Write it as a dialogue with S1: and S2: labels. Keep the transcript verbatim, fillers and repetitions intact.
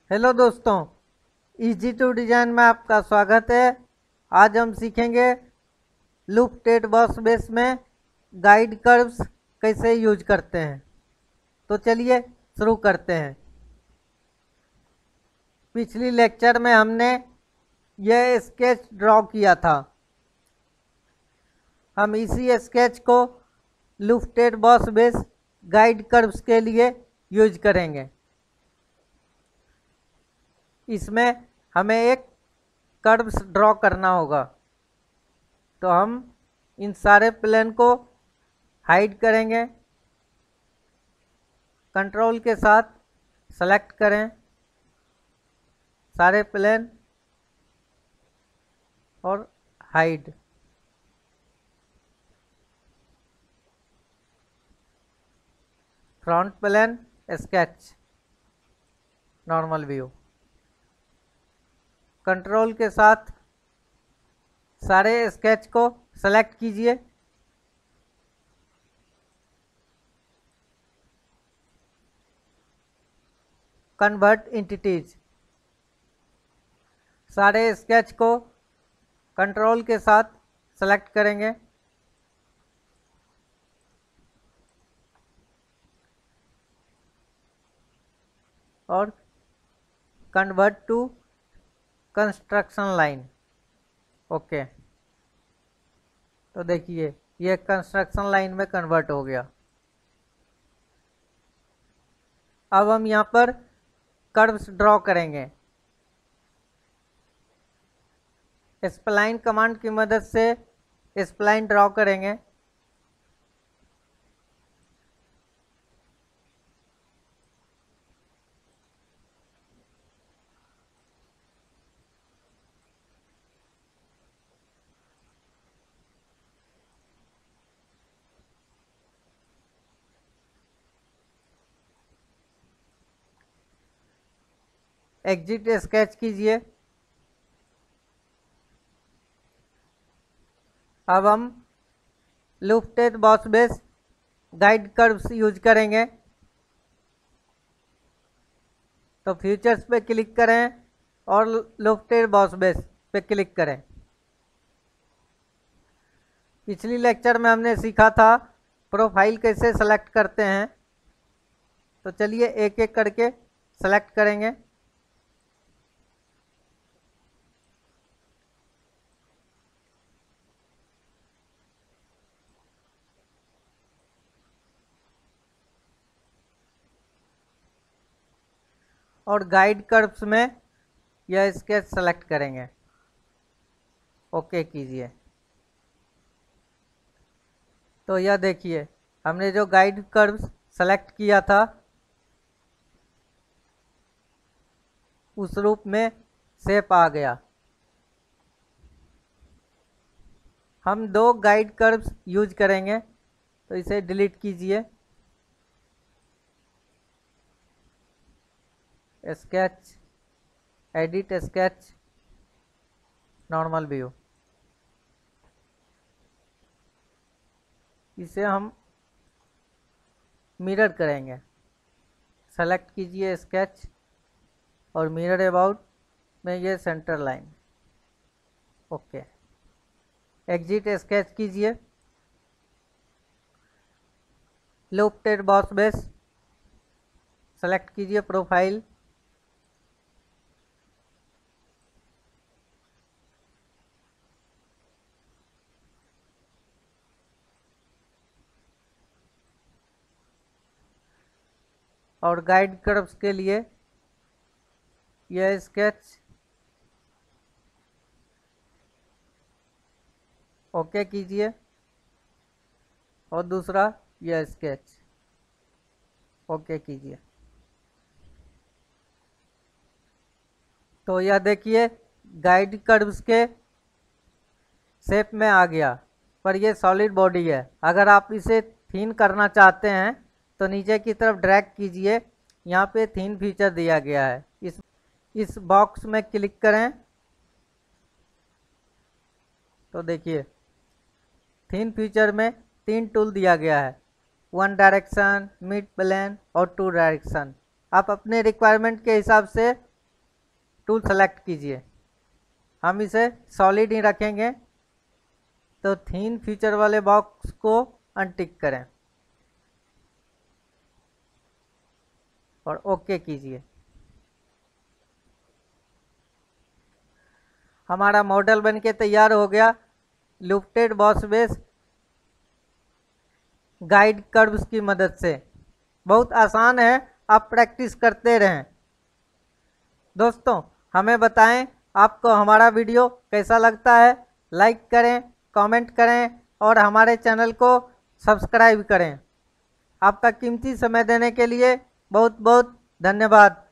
S1: Hello दोस्तों, easy to design में आपका स्वागत है। आज हम सीखेंगे लूप टेट बॉस बेस में गाइड कर्व्स कैसे यूज करते हैं। तो चलिए शुरू करते हैं। पिछली लेक्चर में हमने यह स्केच ड्रॉ किया था। हम इसी स्केच को lofted boss base guide curves के लिए यूज करेंगे। इसमें हमें एक कर्व्स ड्रॉ करना होगा, तो हम इन सारे प्लेन को हाइड करेंगे। कंट्रोल के साथ सेलेक्ट करें सारे प्लेन और hide. Front plane sketch normal view. Control के साथ सारे स्केच को सेलेक्ट कीजिए। कन्वर्ट एंटिटीज, सारे स्केच को कंट्रोल के साथ सेलेक्ट करेंगे। और convert to construction line. Okay, तो देखिए ये कंस्ट्रक्शन लाइन में कन्वर्ट हो गया। अब हम यहाँ पर कर्व्स ड्रॉ करेंगे। स्प्लाइन कमांड की मदद से स्प्लाइन ड्रॉ करेंगे। एग्जिट स्केच कीजिए। अब हम lofted boss base guide curves use करेंगे। तो फीचर्स पे क्लिक करें और लूप टेट बॉस बेस पे क्लिक करें। पिछली लेक्चर में हमने सीखा था प्रोफाइल कैसे सेलेक्ट करते हैं। तो चलिए एक एक करके सेलेक्ट करेंगे। और गाइड कर्व्स में यह स्केच सेलेक्ट करेंगे। ओके कीजिए। तो यह देखिए हमने जो गाइड कर्व्स सेलेक्ट किया था उस रूप में शेप आ गया। हम दो गाइड कर्व्स यूज करेंगे, तो इसे डिलीट कीजिए। Sketch, edit sketch, normal view. इसे हम मिरर करेंगे। सेलेक्ट कीजिए स्केच और मिरर अबाउट में ये center line. Okay, exit sketch कीजिए। Lofted boss base select कीजिए प्रोफाइल। और गाइड कर्व्स के लिए यह स्केच। ओके कीजिए और दूसरा यह स्केच। ओके कीजिए। तो यह देखिए गाइड कर्व्स के शेप में आ गया, पर यह सॉलिड बॉडी है। अगर आप इसे थीन करना चाहते हैं तो नीचे की तरफ ड्रैग कीजिए। यहाँ पे थीन फीचर दिया गया है। इस इस बॉक्स में क्लिक करें तो देखिए थीन फीचर में तीन टूल दिया गया है, वन डायरेक्शन, मिड प्लेन और टू डायरेक्शन। आप अपने रिक्वायरमेंट के हिसाब से टूल सेलेक्ट कीजिए। हम इसे सॉलिड ही रखेंगे, तो थीन फीचर वाले बॉक्स को अनटिक करें और ओके कीजिए। हमारा मॉडल बनके तैयार हो गया। Lofted boss base guide curves की मदद से। बहुत आसान है, आप प्रैक्टिस करते रहें। दोस्तों हमें बताएं आपको हमारा वीडियो कैसा लगता है। लाइक करें, कमेंट करें और हमारे चैनल को सब्सक्राइब करें। आपका कीमती समय देने के लिए बहुत बहुत धन्यवाद।